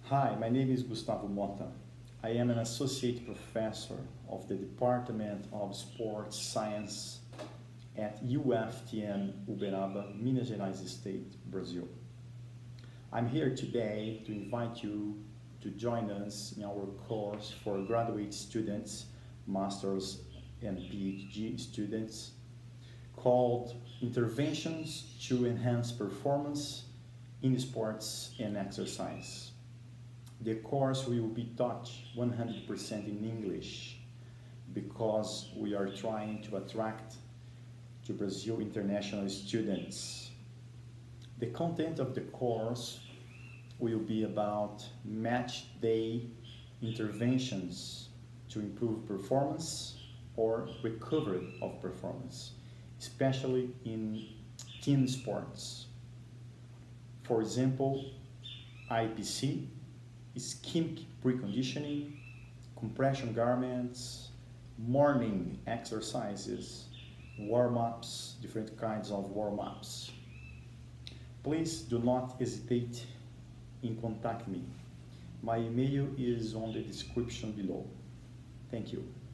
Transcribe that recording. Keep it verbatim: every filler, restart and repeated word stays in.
Hi, my name is Gustavo Mota. I am an associate professor of the Department of Sports Science at U F T N Uberaba, Minas Gerais State, Brazil. I'm here today to invite you to join us in our course for graduate students, masters and PhD students called Interventions to Enhance Performance in Sports and Exercise. The course will be taught one hundred percent in English because we are trying to attract to Brazil international students. The content of the course will be about match day interventions to improve performance or recovery of performance, especially in team sports. For example, I P C, skin preconditioning, compression garments, morning exercises, warm-ups, different kinds of warm-ups. Please do not hesitate in contact me. My email is on the description below. Thank you.